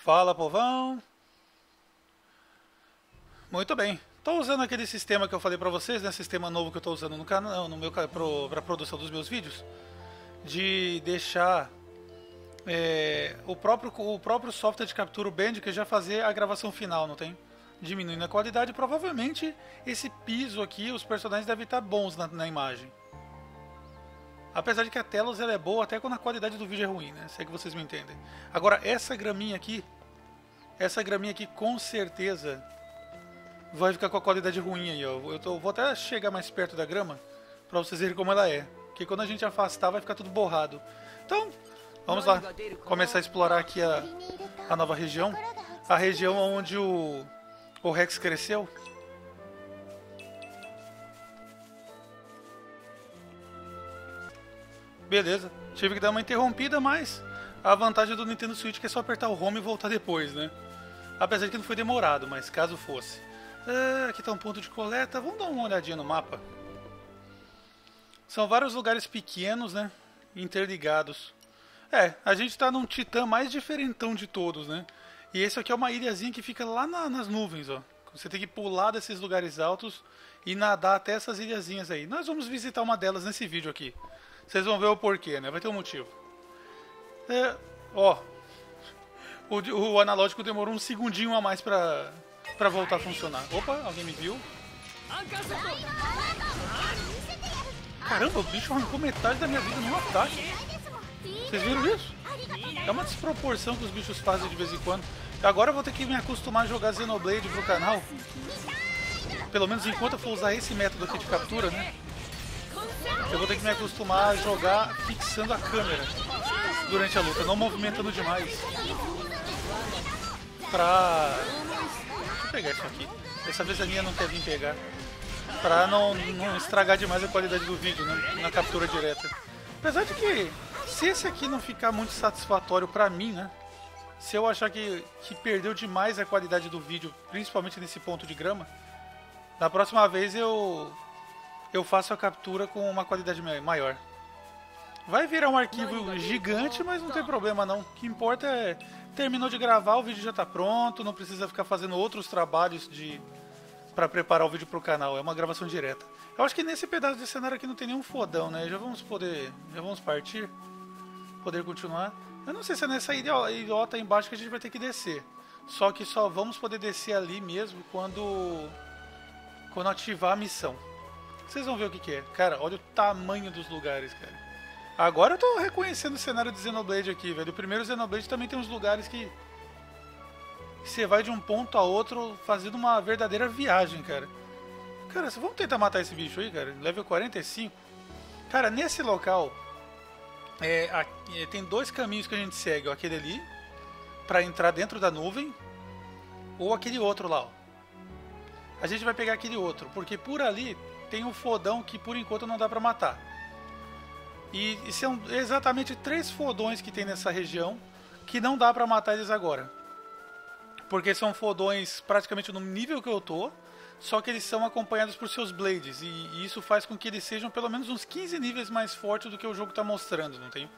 Fala, povão. Muito bem. Estou usando aquele sistema que eu falei para vocês, né? Sistema novo que eu estou usando no canal, no meu para a produção dos meus vídeos, de deixar o próprio software de captura, o Bandicam, já fazer a gravação final, não tem? Diminuindo a qualidade. Provavelmente esse piso aqui, os personagens devem estar bons na imagem. Apesar de que a Telos ela é boa até quando a qualidade do vídeo é ruim, né? Se é que vocês me entendem. Agora, essa graminha aqui com certeza vai ficar com a qualidade ruim aí, ó. Vou até chegar mais perto da grama pra vocês verem como ela é. Porque quando a gente afastar vai ficar tudo borrado. Então, vamos lá. Começar a explorar aqui a nova região. A região onde o Rex cresceu. Beleza, tive que dar uma interrompida, mas a vantagem do Nintendo Switch é que é só apertar o home e voltar depois, né? Apesar de que não foi demorado, mas caso fosse. Aqui está um ponto de coleta, vamos dar uma olhadinha no mapa. São vários lugares pequenos, né? Interligados. A gente está num titã mais diferentão de todos, né? E esse aqui é uma ilhazinha que fica lá nas nuvens, ó. Você tem que pular desses lugares altos e nadar até essas ilhazinhas aí. Nós vamos visitar uma delas nesse vídeo aqui. Vocês vão ver o porquê, né? Vai ter um motivo. O analógico demorou um segundinho a mais pra voltar a funcionar. Opa, alguém me viu? Caramba, o bicho arrancou metade da minha vida num ataque. Vocês viram isso? É uma desproporção que os bichos fazem de vez em quando. Agora eu vou ter que me acostumar a jogar Xenoblade pro canal. Pelo menos enquanto eu for usar esse método aqui de captura, né? Eu vou ter que me acostumar a jogar fixando a câmera durante a luta, não movimentando demais. Deixa eu pegar isso aqui. Dessa vez a minha não quer vir pegar. Pra não estragar demais a qualidade do vídeo, né? Na captura direta. Apesar de que, se esse aqui não ficar muito satisfatório pra mim, né? Se eu achar que perdeu demais a qualidade do vídeo, principalmente nesse ponto de grama, na próxima vez eu faço a captura com uma qualidade maior. Vai virar um arquivo gigante, mas não tem problema não. O que importa é, terminou de gravar, o vídeo já está pronto, não precisa ficar fazendo outros trabalhos para preparar o vídeo para o canal, é uma gravação direta. Eu acho que nesse pedaço de cenário aqui não tem nenhum fodão, né? Já vamos partir, poder continuar. Eu não sei se é nessa ilhota embaixo que a gente vai ter que descer. Só que só vamos poder descer ali mesmo quando ativar a missão. Vocês vão ver o que é. Cara, olha o tamanho dos lugares, cara. Agora eu tô reconhecendo o cenário de Xenoblade aqui, velho. O primeiro Xenoblade também tem uns lugares que você vai de um ponto a outro fazendo uma verdadeira viagem, cara. Cara, vamos tentar matar esse bicho aí, cara. Level 45. Cara, nesse local tem dois caminhos que a gente segue. Ó, aquele ali, pra entrar dentro da nuvem. Ou aquele outro lá, ó. A gente vai pegar aquele outro, porque por ali tem um fodão que por enquanto não dá pra matar. E são exatamente 3 fodões que tem nessa região que não dá pra matar eles agora. Porque são fodões praticamente no nível que eu tô, só que eles são acompanhados por seus blades. E isso faz com que eles sejam pelo menos uns 15 níveis mais fortes do que o jogo tá mostrando, não tem?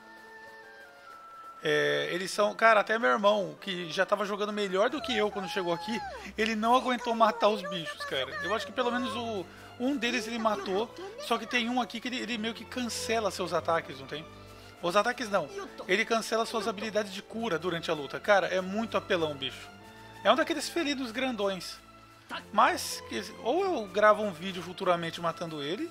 Eles são... Cara, até meu irmão, que já tava jogando melhor do que eu quando chegou aqui, ele não aguentou matar os bichos, cara. Eu acho que pelo menos um deles ele matou, só que tem um aqui que ele meio que cancela seus ataques, não tem? Os ataques não, ele cancela suas habilidades de cura durante a luta. Cara, é muito apelão o bicho. É um daqueles felinos grandões. Mas, ou eu gravo um vídeo futuramente matando ele,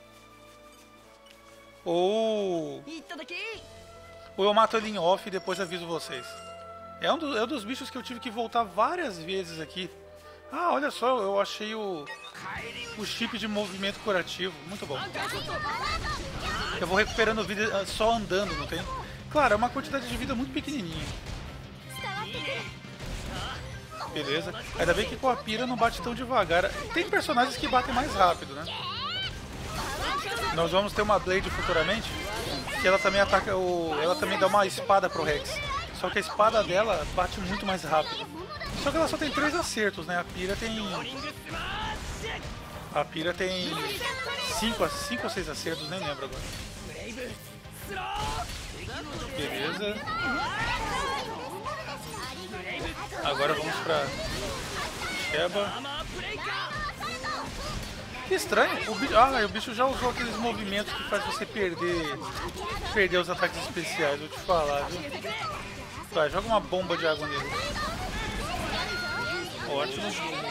ou eu mato ele em off e depois aviso vocês. É um dos bichos que eu tive que voltar várias vezes aqui. Ah, olha só, eu achei o chip de movimento curativo. Muito bom. Eu vou recuperando vida só andando, não tem? Claro, é uma quantidade de vida muito pequenininha. Beleza. Ainda bem que com a Pira não bate tão devagar. Tem personagens que batem mais rápido, né? Nós vamos ter uma Blade futuramente, que ela também ataca ela também dá uma espada pro Rex. Só que a espada dela bate muito mais rápido. Só que ela só tem 3 acertos, né? A Pira tem 5 ou 6 acertos, nem lembro agora. Beleza. Agora vamos pra Sheba. Que estranho. O bicho já usou aqueles movimentos que faz você perder os ataques especiais. Vou te falar, viu? Vai, joga uma bomba de água nele. Ótimo.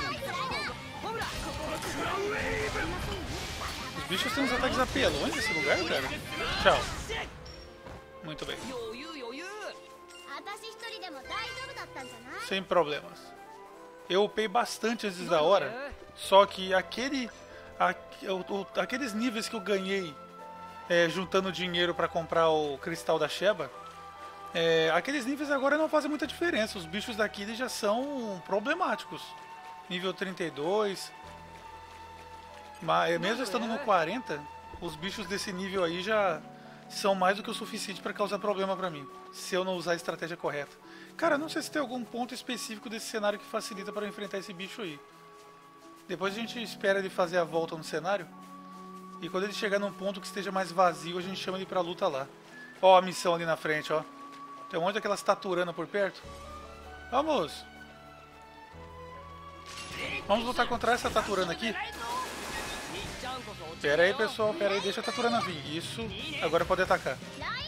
Os bichos têm uns ataques apelões nesse lugar, cara. Tchau. Muito bem. Sem problemas. Eu upei bastante antes da hora. Só que aqueles níveis que eu ganhei juntando dinheiro para comprar o cristal da Sheba, aqueles níveis agora não fazem muita diferença. Os bichos daqui eles já são problemáticos. Nível 32. Mas mesmo estando no 40, os bichos desse nível aí já são mais do que o suficiente para causar problema para mim, se eu não usar a estratégia correta. Cara, não sei se tem algum ponto específico desse cenário que facilita para enfrentar esse bicho aí. Depois a gente espera ele fazer a volta no cenário. E quando ele chegar num ponto que esteja mais vazio, a gente chama ele pra luta lá. Ó a missão ali na frente, ó. Tem um monte daquelas taturanas por perto. Vamos! Vamos lutar contra essa taturana aqui. Pera aí, pessoal. Pera aí, deixa a taturana vir. Isso. Agora pode atacar.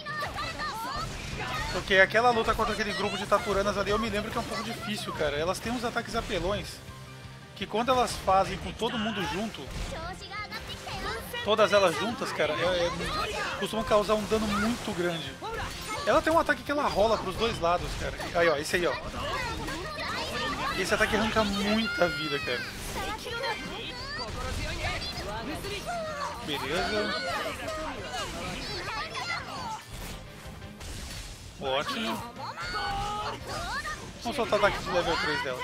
Porque aquela luta contra aquele grupo de taturanas ali, eu me lembro que é um pouco difícil, cara. Elas têm uns ataques apelões que quando elas fazem com todo mundo junto, todas elas juntas, cara, costumam causar um dano muito grande. Ela tem um ataque que ela rola pros dois lados, cara. Aí, ó, esse aí, ó. Esse ataque arranca muita vida, cara. Beleza. Ótimo. Vamos soltar o ataque de level 3 dela.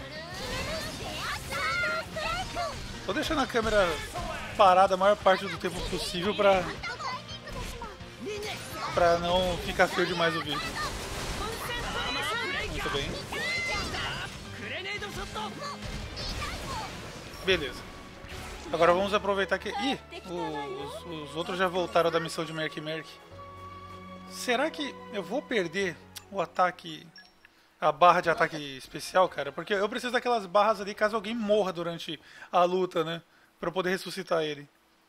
Tô deixando a câmera parada a maior parte do tempo possível pra não ficar feio demais o vídeo. Muito bem. Beleza. Agora vamos aproveitar que... Ih! Os outros já voltaram da missão de Merc Merc. Será que eu vou perder o ataque... A barra de ataque especial, cara? Porque eu preciso daquelas barras ali caso alguém morra durante a luta, né? Pra eu poder ressuscitar ele.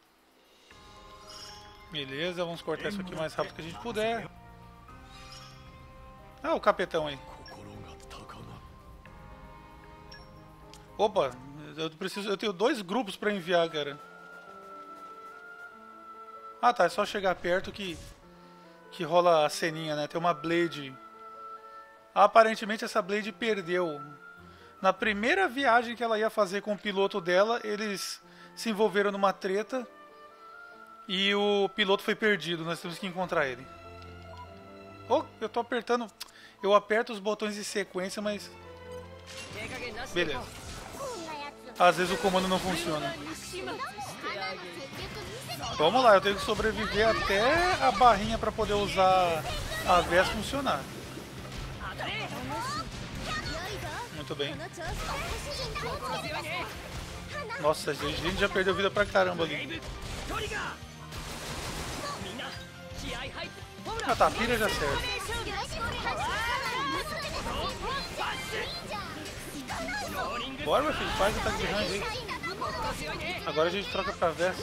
Beleza, vamos cortar isso aqui o mais rápido que a gente puder. Ah, o capetão aí. Opa, eu tenho 2 grupos pra enviar, cara. Ah tá, é só chegar perto que rola a ceninha, né? Tem uma Blade. Aparentemente essa Blade perdeu. Na primeira viagem que ela ia fazer com o piloto dela, eles se envolveram numa treta e o piloto foi perdido. Nós temos que encontrar ele. Oh, eu tô apertando... Eu aperto os botões de sequência, mas... Beleza. Às vezes o comando não funciona. Vamos lá, eu tenho que sobreviver até a barrinha para poder usar a Vess funcionar. Muito bem. Nossa, a gente já perdeu vida pra caramba ali. Ah tá, pira já serve. Bora, meu filho, faz o ataque de range aí. Agora a gente troca pra Vess.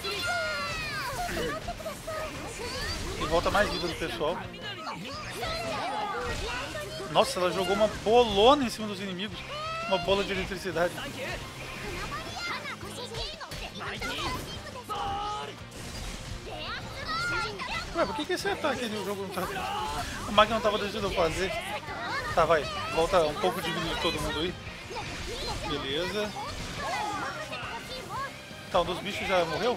E volta mais vida do pessoal. Nossa, ela jogou uma bolona em cima dos inimigos. Uma bola de eletricidade. Ué, por que esse ataque ali o jogo não tava... A máquina não tava deixando eu fazer. Tá, vai. Volta um pouco de vida de todo mundo aí. Beleza. Tá, um dos bichos já morreu?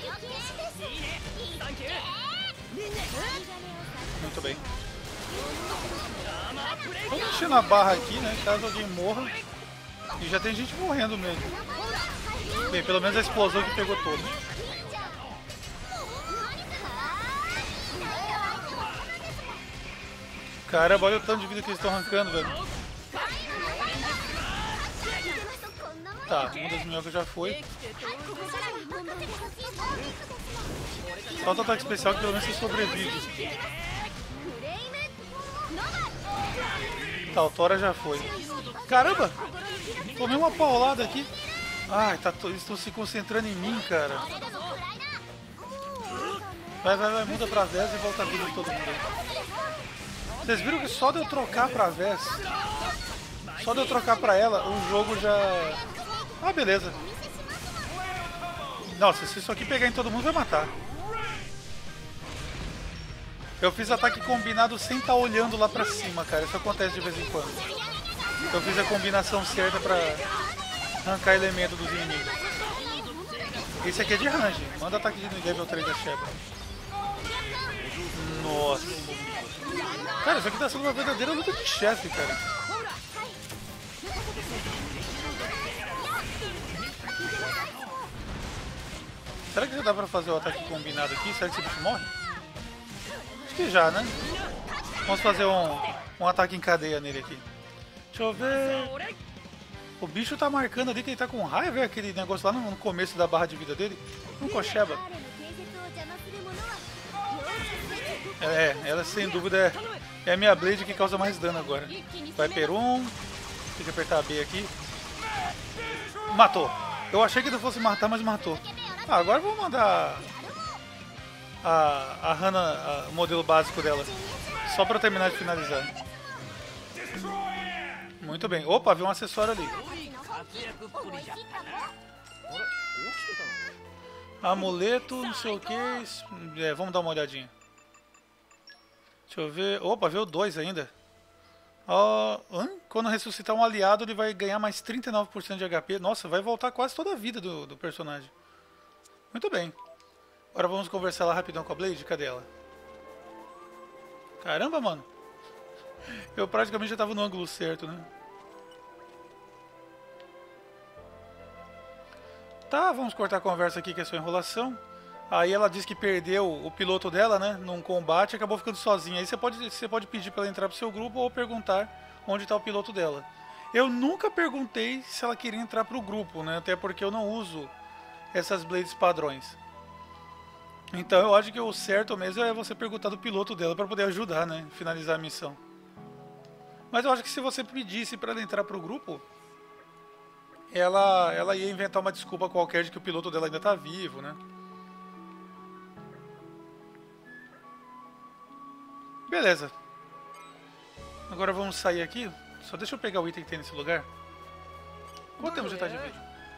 Muito bem. Vamos mexer na barra aqui, né? Caso alguém morra. E já tem gente morrendo mesmo. Bem, pelo menos a explosão que pegou todo. Caramba, olha o tanto de vida que eles estão arrancando, velho. Tá, uma das minhocas já foi. Falta o ataque especial que pelo menos você sobrevive. Tá, o Tora já foi. Caramba! Tomei uma paulada aqui. Ai, eles estão se concentrando em mim, cara. Vai, muda pra Vez e volta a vida de todo mundo aí. Vocês viram que só de eu trocar pra Vez, só de eu trocar pra ela, o jogo já... Ah, beleza. Nossa, se isso aqui pegar em todo mundo, vai matar. Eu fiz ataque combinado sem estar olhando lá pra cima, cara. Isso acontece de vez em quando. Eu fiz a combinação certa pra arrancar elemento dos inimigos. Esse aqui é de range. Manda ataque de nível 3 da Sheba. Nossa. Cara, isso aqui tá sendo uma verdadeira luta de chefe, cara. Será que já dá pra fazer o ataque combinado aqui? Será que esse bicho morre? Acho que já, né? Vamos fazer um ataque em cadeia nele aqui. Deixa eu ver... O bicho tá marcando ali que ele tá com raiva, é aquele negócio lá no começo da barra de vida dele. Um Kosheba. Ela sem dúvida é a minha Blade que causa mais dano agora. Vai Perum. Tem que apertar B aqui. Matou. Eu achei que não fosse matar, mas matou. Ah, agora eu vou mandar a Hana, o modelo básico dela. Só pra eu terminar de finalizar. Muito bem. Opa, viu um acessório ali. Amuleto, não sei o que. Vamos dar uma olhadinha. Deixa eu ver. Opa, veio 2 ainda. Quando ressuscitar um aliado, ele vai ganhar mais 39% de HP. Nossa, vai voltar quase toda a vida do personagem. Muito bem. Agora vamos conversar lá rapidão com a Blade. Cadê ela? Caramba, mano. Eu praticamente já tava no ângulo certo, né? Tá, vamos cortar a conversa aqui, que é só enrolação. Aí ela diz que perdeu o piloto dela, né? Num combate e acabou ficando sozinha. Aí você pode pedir pra ela entrar pro seu grupo ou perguntar onde tá o piloto dela. Eu nunca perguntei se ela queria entrar pro grupo, né? Até porque eu não uso essas Blades padrões. Então eu acho que o certo mesmo é você perguntar do piloto dela pra poder ajudar, né? Finalizar a missão. Mas eu acho que se você pedisse pra ela entrar pro grupo, ela ia inventar uma desculpa qualquer de que o piloto dela ainda tá vivo, né? Beleza. Agora vamos sair aqui. Só deixa eu pegar o item que tem nesse lugar. Quanto tempo já tá de vídeo?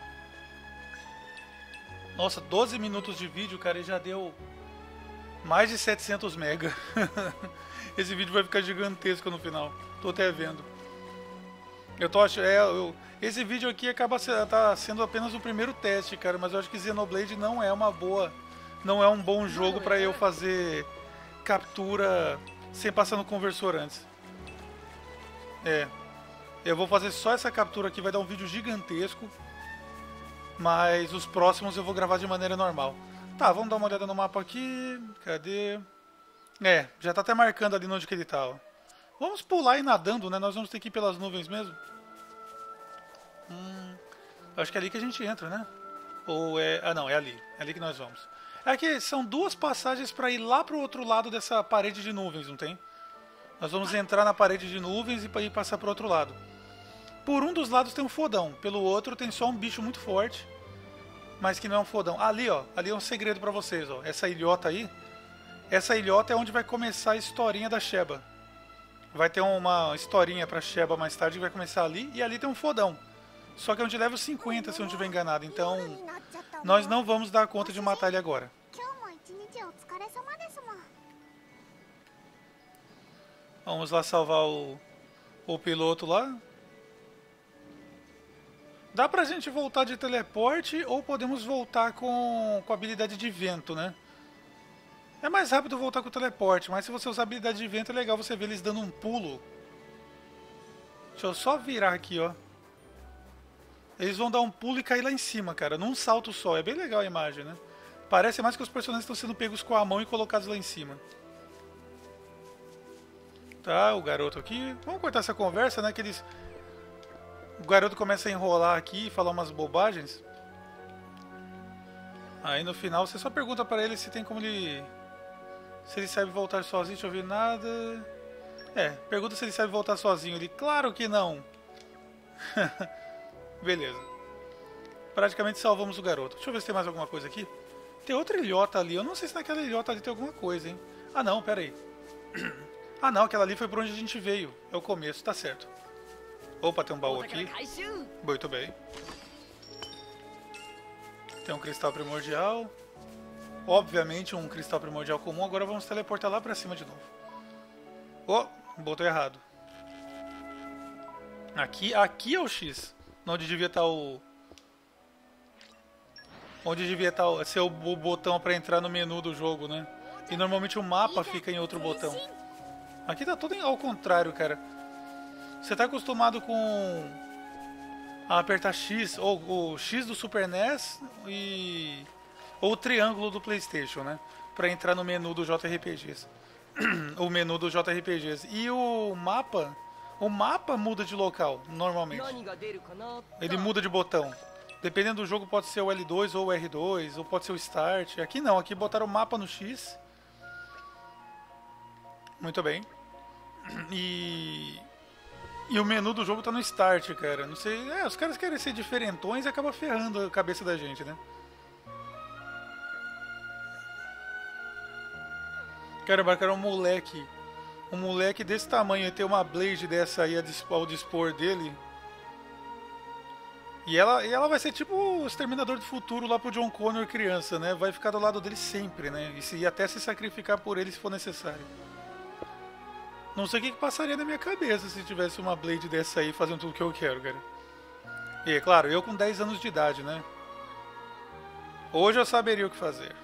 Nossa, 12 minutos de vídeo, cara, e já deu mais de 700 mega. Esse vídeo vai ficar gigantesco no final. Tô até vendo. Eu tô achando... esse vídeo aqui tá sendo apenas o primeiro teste, cara, mas eu acho que Xenoblade não é uma boa... Não é um bom jogo pra eu fazer captura sem passar no conversor antes. Eu vou fazer só essa captura aqui, vai dar um vídeo gigantesco. Mas os próximos eu vou gravar de maneira normal. Tá, vamos dar uma olhada no mapa aqui. Cadê? Já tá até marcando ali onde que ele tá, ó. Vamos pular e nadando, né? Nós vamos ter que ir pelas nuvens mesmo. Acho que é ali que a gente entra, né? Ou é... Ah, não, é ali. É ali que nós vamos. É que são 2 passagens pra ir lá pro outro lado dessa parede de nuvens, não tem? Nós vamos entrar na parede de nuvens e passar pro outro lado. Por um dos lados tem um fodão. Pelo outro tem só um bicho muito forte. Mas que não é um fodão. Ali, ó. Ali é um segredo pra vocês, ó. Essa ilhota aí. Essa ilhota é onde vai começar a historinha da Sheba. Vai ter uma historinha pra Sheba mais tarde que vai começar ali. E ali tem um fodão. Só que é onde leva 50, se eu não estiver enganado. Então, nós não vamos dar conta de matar ele agora. Vamos lá salvar o piloto lá. Dá pra gente voltar de teleporte ou podemos voltar com a habilidade de vento, né? É mais rápido voltar com o teleporte, mas se você usar a habilidade de vento é legal você ver eles dando um pulo. Deixa eu só virar aqui, ó. Eles vão dar um pulo e cair lá em cima, cara, num salto só. É bem legal a imagem, né? Parece mais que os personagens estão sendo pegos com a mão e colocados lá em cima. Tá, o garoto aqui. Vamos cortar essa conversa, né? Que eles... O garoto começa a enrolar aqui e falar umas bobagens. Aí no final você só pergunta pra ele se tem como ele... Se ele sabe voltar sozinho, deixa eu ver nada... É, pergunta se ele sabe voltar sozinho. Ele, claro que não. Beleza. Praticamente salvamos o garoto. Deixa eu ver se tem mais alguma coisa aqui. Tem outra ilhota ali. Eu não sei se naquela ilhota ali tem alguma coisa, hein. Ah não, pera aí. Ah não, aquela ali foi por onde a gente veio. É o começo, tá certo. Opa, tem um baú aqui. Muito bem. Tem um cristal primordial. Obviamente um cristal primordial comum. Agora vamos teleportar lá pra cima de novo. Oh, botou errado. Aqui é o X. Onde devia estar o... Onde devia estar ser o botão pra entrar no menu do jogo, né? E normalmente o mapa fica em outro botão. Aqui tá tudo ao contrário, cara. Você tá acostumado com... a apertar X, ou o X do Super NES e... ou o triângulo do PlayStation, né? Pra entrar no menu do JRPGs. O menu do JRPGs. E o mapa muda de local, normalmente. Ele muda de botão. Dependendo do jogo pode ser o L2 ou o R2, ou pode ser o Start. Aqui não, aqui botaram o mapa no X. Muito bem. E o menu do jogo tá no Start, cara. Não sei, os caras querem ser diferentões e acaba ferrando a cabeça da gente, né? Cara, embarcar um moleque desse tamanho e ter uma Blade dessa aí ao dispor dele. E ela vai ser tipo o Exterminador do Futuro lá pro John Connor criança, né? Vai ficar do lado dele sempre, né? E até se sacrificar por ele se for necessário. Não sei o que passaria na minha cabeça se tivesse uma Blade dessa aí fazendo tudo que eu quero, cara. E é claro, eu com 10 anos de idade, né? Hoje eu saberia o que fazer.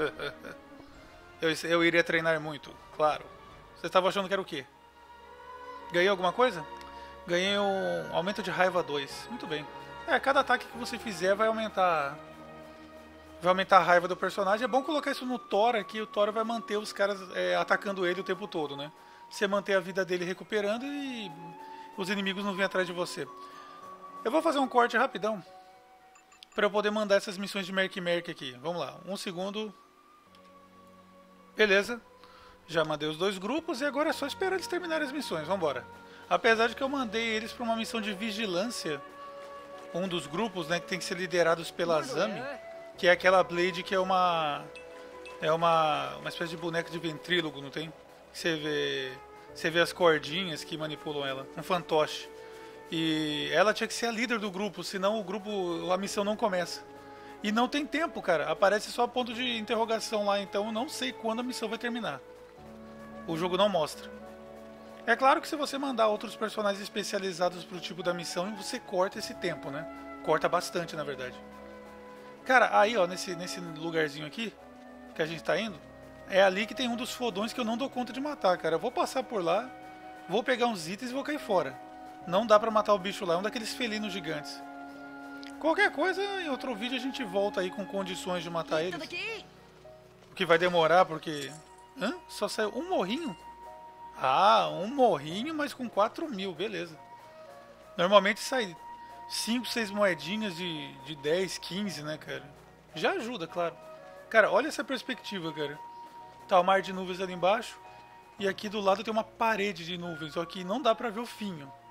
Eu iria treinar muito, claro. Você estava achando que era o quê? Ganhei alguma coisa? Ganhei um aumento de raiva 2. Muito bem. Cada ataque que você fizer vai aumentar a raiva do personagem. É bom colocar isso no Thor aqui. O Thor vai manter os caras atacando ele o tempo todo, né? Você manter a vida dele recuperando e os inimigos não vêm atrás de você. Eu vou fazer um corte rapidão para eu poder mandar essas missões de Merc aqui. Vamos lá, 1 segundo. Beleza. Já mandei os 2 grupos e agora é só esperar eles terminarem as missões. Vambora. Apesar de que eu mandei eles para uma missão de vigilância. Um dos grupos, né, que tem que ser liderados pela Zami. Que é aquela Blade que é uma espécie de boneca de ventrílogo, não tem? Você vê as cordinhas que manipulam ela. Um fantoche. E ela tinha que ser a líder do grupo, senão a missão não começa. E não tem tempo, cara. Aparece só ponto de interrogação lá, então eu não sei quando a missão vai terminar. O jogo não mostra. É claro que se você mandar outros personagens especializados pro tipo da missão, você corta esse tempo, né? Corta bastante, na verdade. Cara, aí ó, nesse lugarzinho aqui, que a gente tá indo, é ali que tem um dos fodões que eu não dou conta de matar, cara. Eu vou passar por lá, vou pegar uns itens e vou cair fora. Não dá pra matar o bicho lá, é um daqueles felinos gigantes. Qualquer coisa, em outro vídeo a gente volta aí com condições de matar eles. O que vai demorar, porque... Hã? Só saiu um morrinho? Ah, um morrinho, mas com 4.000, beleza. Normalmente sai 5, 6 moedinhas de 10, 15, né, cara? Já ajuda, claro. Cara, olha essa perspectiva, cara. Tá o mar de nuvens ali embaixo. E aqui do lado tem uma parede de nuvens, só que não dá pra ver o fim, ó.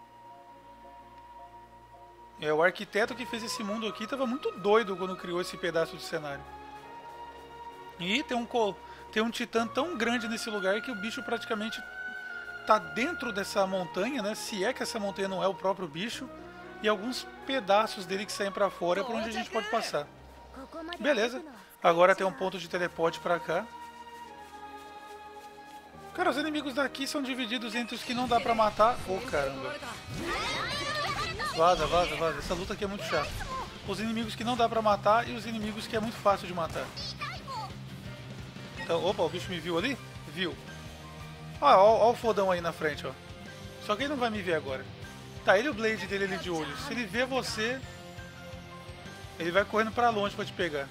O arquiteto que fez esse mundo aqui estava muito doido quando criou esse pedaço de cenário. E tem um titã tão grande nesse lugar que o bicho praticamente tá dentro dessa montanha, né? Se é que essa montanha não é o próprio bicho. E alguns pedaços dele que saem pra fora é por onde a gente pode passar. Beleza. Agora tem um ponto de teleporte pra cá. Cara, os inimigos daqui são divididos entre os que não dá pra matar. Oh, caramba. Vaza. Essa luta aqui é muito chata. Os inimigos que não dá pra matar e os inimigos que é muito fácil de matar. Então, opa, o bicho me viu ali? Viu. Ó o fodão aí na frente, ó. Só que ele não vai me ver agora. Tá, ele e o Blade dele ali de olho. Se ele vê você, ele vai correndo pra longe pra te pegar.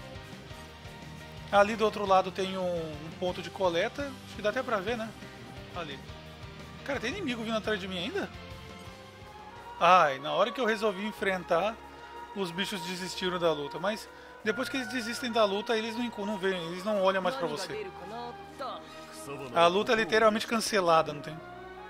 Ali do outro lado tem um ponto de coleta. Acho que dá até pra ver, né? Ali. Cara, tem inimigo vindo atrás de mim ainda? Ai, na hora que eu resolvi enfrentar, os bichos desistiram da luta. Mas depois que eles desistem da luta, eles não veem, eles não olham mais pra você. A luta é literalmente cancelada, não tem?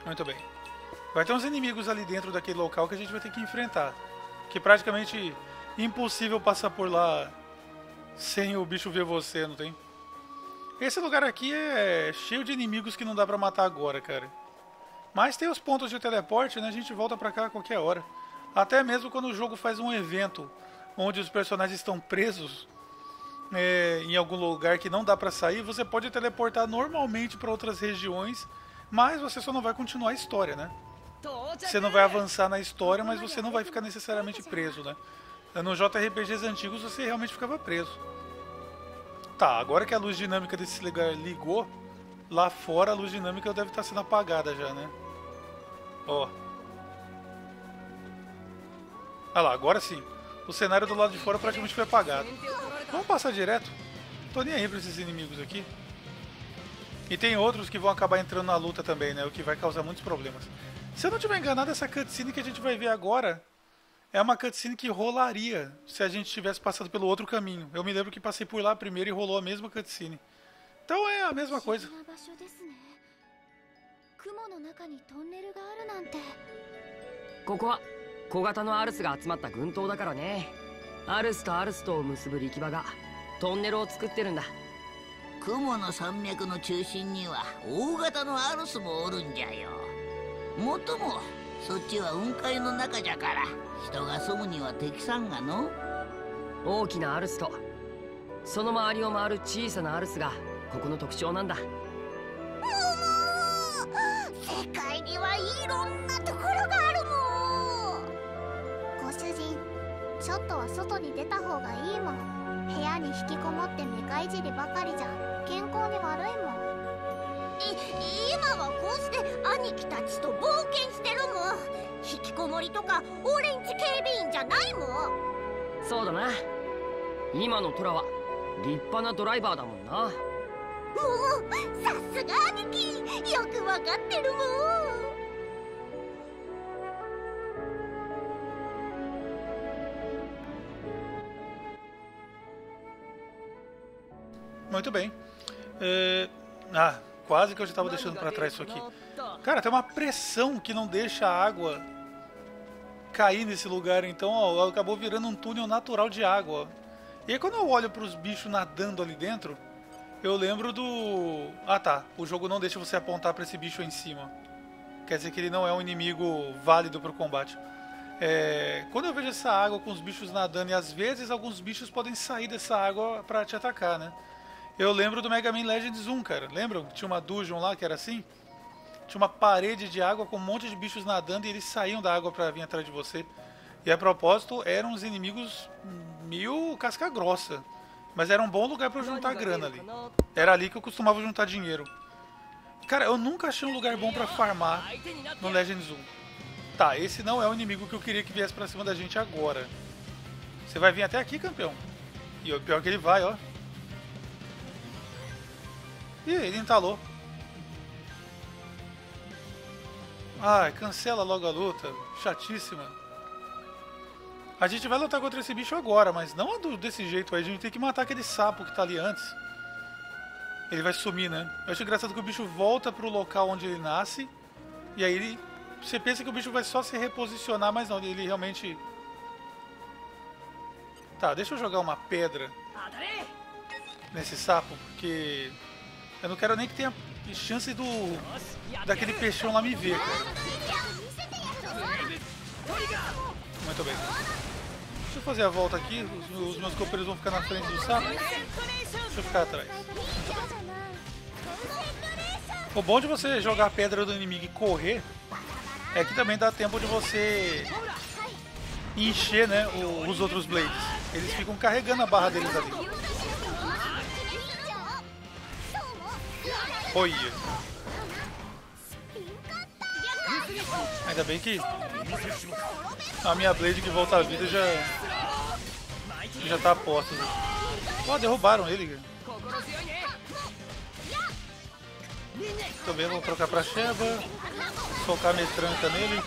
Muito bem. Vai ter uns inimigos ali dentro daquele local que a gente vai ter que enfrentar. Que é praticamente impossível passar por lá sem o bicho ver você, não tem? Esse lugar aqui é cheio de inimigos que não dá pra matar agora, cara. Mas tem os pontos de teleporte, né? A gente volta pra cá a qualquer hora. Até mesmo quando o jogo faz um evento onde os personagens estão presos em algum lugar que não dá pra sair, você pode teleportar normalmente pra outras regiões, mas você só não vai continuar a história, né? Você não vai avançar na história, mas você não vai ficar necessariamente preso, né? Nos JRPGs antigos você realmente ficava preso. Tá, agora que a luz dinâmica desse lugar ligou, lá fora a luz dinâmica deve estar sendo apagada já, né? Ó. Ah lá, agora sim. O cenário do lado de fora praticamente foi apagado. Vamos passar direto. Tô nem aí pra esses inimigos aqui. E tem outros que vão acabar entrando na luta também, né? O que vai causar muitos problemas. Se eu não tiver enganado, essa cutscene que a gente vai ver agora é uma cutscene que rolaria se a gente tivesse passado pelo outro caminho. Eu me lembro que passei por lá primeiro e rolou a mesma cutscene. Então é a mesma coisa. ここは小型のアルスが集まった群島だからね。アルスとアルスとを結ぶ力場がトンネルを作ってるんだ。 雲の山脈の中心には大型のアルスもおるんじゃよ。もっともそっちは雲海の中じゃから人が住むには適さんがの。 大きなアルスとその周りを回る小さなアルスがここの特徴なんだ。 世界にはいろんなところがあるもん。ご主人、ちょっとは外に出た方がいいもん。部屋に引きこもってメカいじりばかりじゃ健康に悪いもん。今はこうして兄貴たちと冒険してるもん。引きこもりとかオレンジ警備員じゃないもん。 そうだな。今のトラは立派なドライバーだもんな。 もうさすが兄貴、よくわかってるもん。 Muito bem. Quase que eu já estava deixando para trás isso aqui. Cara, tem uma pressão que não deixa a água cair nesse lugar. Então, ó, acabou virando um túnel natural de água. E aí quando eu olho para os bichos nadando ali dentro, eu lembro do... Ah tá, o jogo não deixa você apontar para esse bicho aí em cima. Quer dizer que ele não é um inimigo válido para o combate. Quando eu vejo essa água com os bichos nadando, e às vezes alguns bichos podem sair dessa água para te atacar, né? Eu lembro do Mega Man Legends 1, cara. Lembram? Tinha uma dungeon lá que era assim? Tinha uma parede de água com um monte de bichos nadando e eles saíam da água pra vir atrás de você. E a propósito, eram uns inimigos meio casca grossa. Mas era um bom lugar pra eu juntar grana ali. Era ali que eu costumava juntar dinheiro. Cara, eu nunca achei um lugar bom pra farmar no Legends 1. Tá, esse não é o inimigo que eu queria que viesse pra cima da gente agora. Você vai vir até aqui, campeão? E o pior é que ele vai, ó. Ih, ele entalou. Ai, cancela logo a luta. Chatíssima. A gente vai lutar contra esse bicho agora, mas não desse jeito aí. A gente tem que matar aquele sapo que tá ali antes. Ele vai sumir, né? Eu acho engraçado que o bicho volta pro local onde ele nasce. E aí você pensa que o bicho vai só se reposicionar, mas não, ele realmente... Tá, deixa eu jogar uma pedra nesse sapo, porque... Eu não quero nem que tenha chance daquele peixão lá me ver, cara. Muito bem. Deixa eu fazer a volta aqui. Os meus companheiros vão ficar na frente do sapo. Deixa eu ficar atrás. O bom de você jogar a pedra do inimigo e correr é que também dá tempo de você encher, né, os outros Blades. Eles ficam carregando a barra deles ali. Olha. Ainda bem que a minha Blade que volta à vida já tá a postos. Ó, derrubaram ele. Também vou trocar pra Sheva. Socar metranca nele.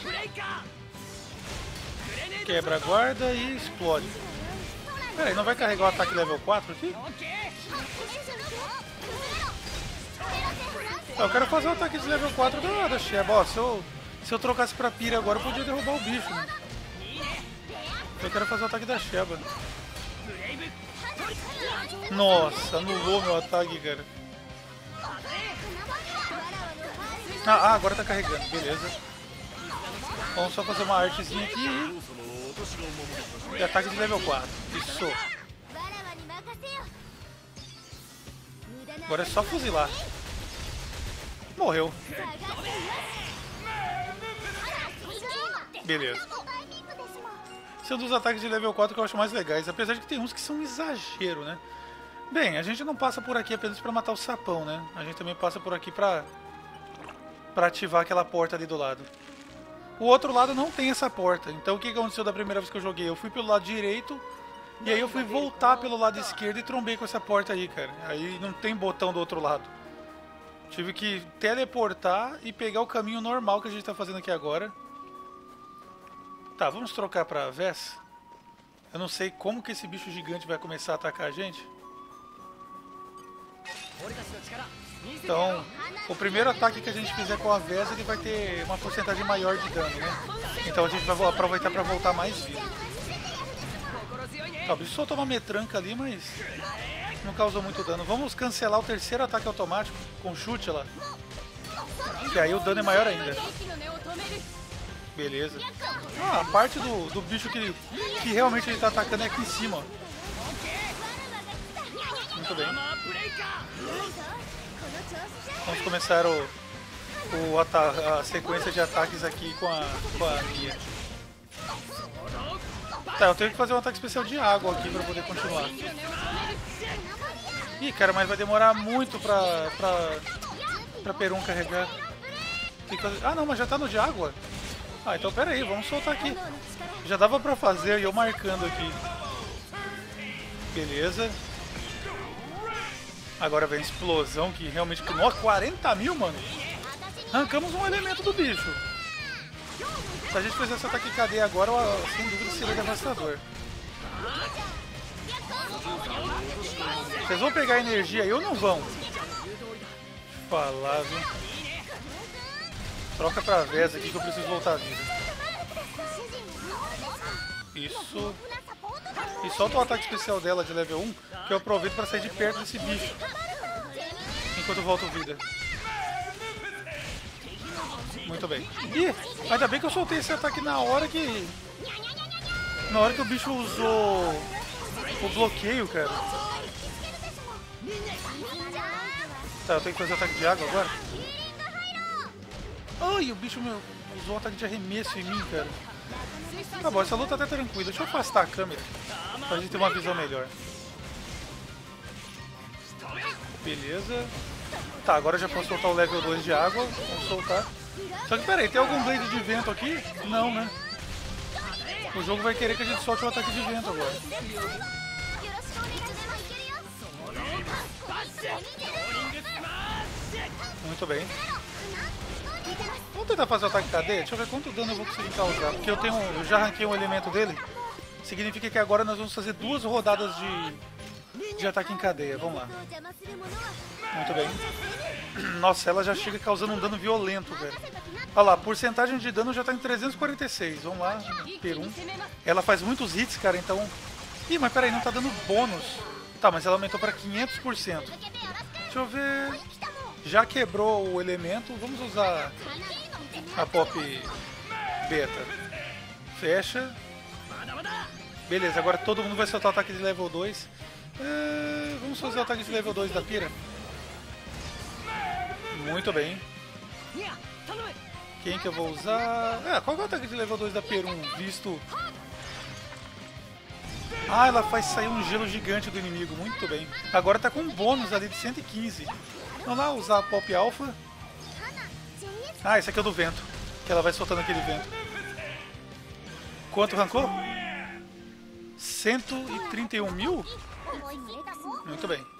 Quebra a guarda e explode. Pera aí, não vai carregar o ataque level 4 aqui? Eu quero fazer o ataque de level 4 da Sheba. Ó, se eu trocasse pra Pira agora, eu podia derrubar o bicho, né? Eu quero fazer o ataque da Sheba. Nossa, anulou meu ataque, cara. Agora tá carregando, beleza. Vamos só fazer uma artezinha aqui. E ataque de level 4. Isso. Agora é só fuzilar. Morreu. Beleza. Esse é um dos ataques de level 4 que eu acho mais legais. Apesar de que tem uns que são um exagero, né? Bem, a gente não passa por aqui apenas pra matar o sapão, né? A gente também passa por aqui pra ativar aquela porta ali do lado. O outro lado não tem essa porta. Então o que aconteceu da primeira vez que eu joguei? Eu fui pelo lado direito e aí eu fui voltar pelo lado esquerdo e trombei com essa porta aí, cara. Aí não tem botão do outro lado. Tive que teleportar e pegar o caminho normal que a gente tá fazendo aqui agora. Tá, vamos trocar pra Vess. Eu não sei como que esse bicho gigante vai começar a atacar a gente. Então, o primeiro ataque que a gente fizer com a Vess, ele vai ter uma porcentagem maior de dano, né? Então a gente vai aproveitar pra voltar mais vida. Tá, o bicho soltou uma metranca ali, mas não causou muito dano. Vamos cancelar o terceiro ataque automático com chute lá. Que aí o dano é maior ainda. Beleza. A parte do bicho que realmente ele tá atacando é aqui em cima, ó. Muito bem. Vamos começar a sequência de ataques aqui com a Mia. Tá, eu tenho que fazer um ataque especial de água aqui pra poder continuar. Ih, cara, mas vai demorar muito pra Perun carregar. Tem que fazer... Ah, não, mas já tá no de água. Ah, então pera aí, vamos soltar aqui. Já dava pra fazer e eu marcando aqui. Beleza. Agora vem a explosão que realmente... Nossa, 40 mil, mano. Arrancamos um elemento do bicho. Se a gente fizer esse ataque em cadeia agora, sem dúvida seria devastador. Vocês vão pegar energia aí ou não vão? Falar, viu? Troca pra Vess aqui que eu preciso voltar à vida. Isso. E solta o ataque especial dela de level 1, que eu aproveito pra sair de perto desse bicho. Enquanto eu volto vida. Muito bem. Ih, ainda bem que eu soltei esse ataque na hora que o bicho usou o bloqueio, cara. Tá, eu tenho que fazer ataque de água agora. Ai, o bicho usou um ataque de arremesso em mim, cara. Tá bom, essa luta tá até tranquila. Deixa eu afastar a câmera pra gente ter uma visão melhor. Beleza. Tá, agora eu já posso soltar o level 2 de água. Vamos soltar. Só que peraí, tem algum blade de vento aqui? Não, né? O jogo vai querer que a gente solte o ataque de vento agora. Muito bem. Vamos tentar fazer o ataque cadeia? Deixa eu ver quanto dano eu vou conseguir causar. Porque eu já arranquei um elemento dele. Significa que agora nós vamos fazer 2 rodadas de ataque em cadeia. Vamos lá. Muito bem. Nossa, ela já chega causando um dano violento, velho. Olha lá, porcentagem de dano já tá em 346. Vamos lá, Perun. Ela faz muitos hits, cara, então... Ih, mas peraí, não tá dando bônus. Tá, mas ela aumentou pra 500%. Deixa eu ver... Já quebrou o elemento, vamos usar a Pop Beta. Fecha. Beleza, agora todo mundo vai soltar o ataque de level 2. Vamos fazer o ataque de level 2 da Pira. Muito bem. Quem que eu vou usar? Qual que é o ataque de level 2 da Perun? Visto... ela faz sair um gelo gigante do inimigo. Muito bem. Agora tá com um bônus ali de 115. Vamos lá, usar a Pop Alpha. Esse aqui é o do vento. Que ela vai soltando aquele vento. Quanto arrancou? 131 mil? Muito bem.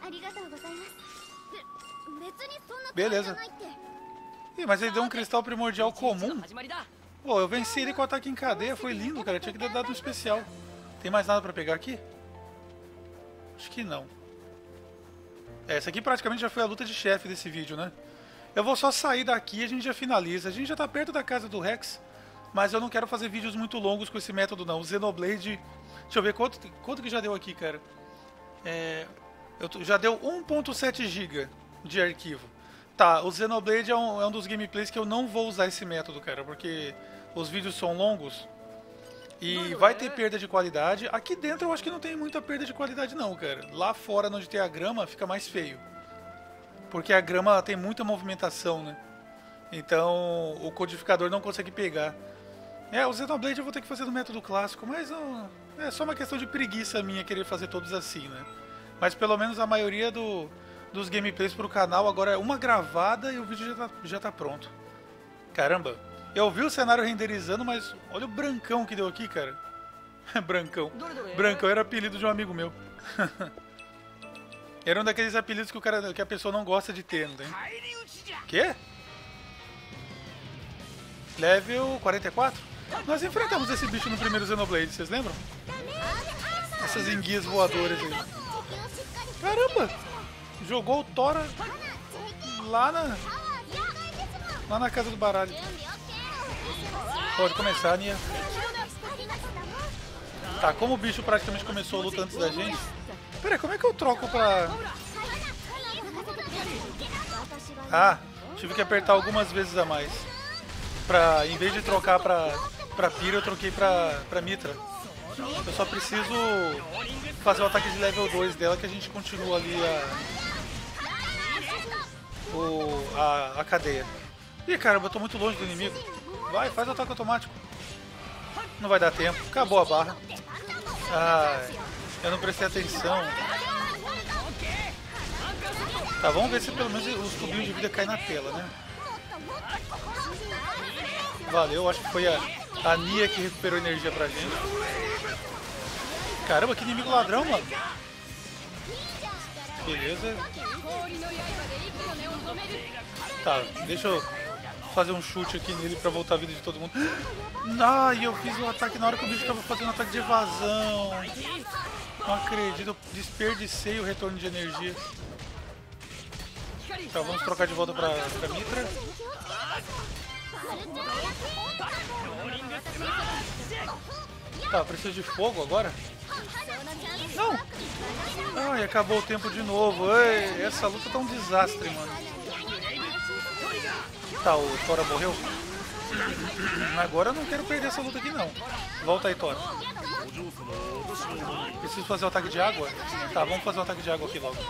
Beleza. Ih, mas ele deu um cristal primordial comum. Pô, eu venci ele com o ataque em cadeia. Foi lindo, cara. Eu tinha que ter dado um especial. Tem mais nada pra pegar aqui? Acho que não. Essa aqui praticamente já foi a luta de chefe desse vídeo, né? Eu vou só sair daqui e a gente já finaliza. A gente já tá perto da casa do Rex, mas eu não quero fazer vídeos muito longos com esse método não. O Xenoblade... Deixa eu ver quanto que já deu aqui, cara. Já deu 1.7 GB de arquivo. Tá, o Xenoblade é um dos gameplays que eu não vou usar esse método, cara, porque os vídeos são longos e vai ter perda de qualidade. Aqui dentro eu acho que não tem muita perda de qualidade não, cara. Lá fora, onde tem a grama, fica mais feio. Porque a grama tem muita movimentação, né? Então o codificador não consegue pegar. O Xenoblade eu vou ter que fazer no método clássico, mas não, é só uma questão de preguiça minha querer fazer todos assim, né? Mas pelo menos a maioria dos gameplays pro canal agora é uma gravada e o vídeo já tá pronto. Caramba, eu vi o cenário renderizando, mas olha o brancão que deu aqui, cara. Brancão. Brancão era apelido de um amigo meu. Era um daqueles apelidos que a pessoa não gosta de ter, né? Quê? Level 44? Nós enfrentamos esse bicho no primeiro Xenoblade, vocês lembram? Essas enguias voadoras aí. Caramba! Jogou o Tora lá na casa do baralho. Pode começar, Nia. Tá, como o bicho praticamente começou a luta antes da gente... Pera aí, como é que eu troco pra... Ah, tive que apertar algumas vezes a mais. Em vez de trocar pra Pyra, eu troquei pra Mitra. Eu só preciso fazer o ataque de level 2 dela, que a gente continua ali a cadeia. Ih, caramba, eu tô muito longe do inimigo. Vai, faz o ataque automático. Não vai dar tempo. Acabou a barra. Ai, eu não prestei atenção. Tá, vamos ver se pelo menos os cubinhos de vida caem na tela, né? Valeu, acho que foi a Nia que recuperou energia pra gente. Caramba, que inimigo ladrão, mano. Beleza. Tá, deixa eu fazer um chute aqui nele pra voltar a vida de todo mundo. Ai, eu fiz o ataque na hora que o bicho tava fazendo um ataque de evasão. Não acredito, eu desperdicei o retorno de energia. Tá, vamos trocar de volta pra Mitra. Tá, preciso de fogo agora? Não! Ai, acabou o tempo de novo. Ei, essa luta tá um desastre, mano. Tá, o Tora morreu? Agora eu não quero perder essa luta aqui, não. Volta aí, Tora. Preciso fazer o ataque de água? Tá, vamos fazer o ataque de água aqui logo.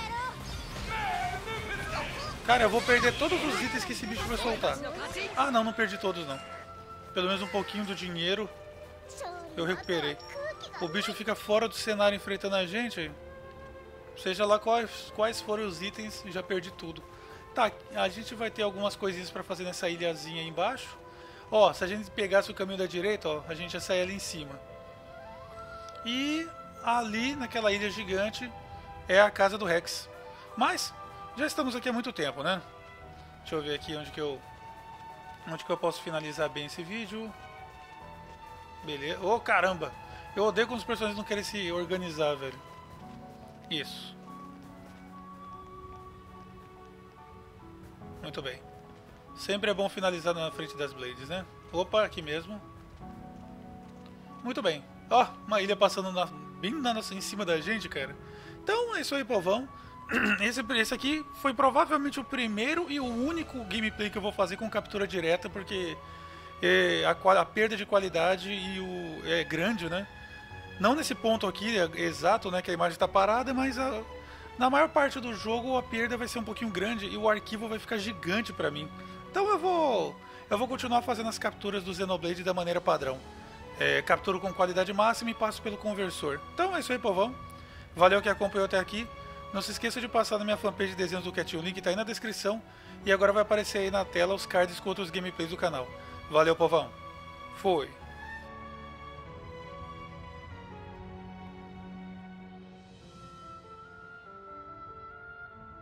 Cara, eu vou perder todos os itens que esse bicho vai soltar. Ah, não perdi todos, não. Pelo menos um pouquinho do dinheiro eu recuperei. O bicho fica fora do cenário enfrentando a gente. Seja lá quais forem os itens, já perdi tudo. Tá, a gente vai ter algumas coisinhas pra fazer nessa ilhazinha aí embaixo. Ó, se a gente pegasse o caminho da direita, ó, a gente ia sair ali em cima. E ali, naquela ilha gigante, é a casa do Rex. Mas, já estamos aqui há muito tempo, né? Deixa eu ver aqui onde que eu posso finalizar bem esse vídeo. Beleza. Ô, caramba! Eu odeio quando os personagens não querem se organizar, velho. Isso. Muito bem. Sempre é bom finalizar na frente das Blades, né? Opa, aqui mesmo. Muito bem. Ó, uma ilha passando bem em cima da gente, cara. Então é isso aí, povão. Esse aqui foi provavelmente o primeiro e o único gameplay que eu vou fazer com captura direta, porque a perda de qualidade é grande, né? Não nesse ponto aqui, exato, né, que a imagem está parada, mas na maior parte do jogo a perda vai ser um pouquinho grande e o arquivo vai ficar gigante pra mim. Então eu vou continuar fazendo as capturas do Xenoblade da maneira padrão. Capturo com qualidade máxima e passo pelo conversor. Então é isso aí, povão. Valeu que acompanhou até aqui. Não se esqueça de passar na minha fanpage de desenhos do Cat, o link está aí na descrição. E agora vai aparecer aí na tela os cards com outros gameplays do canal. Valeu, povão. Fui.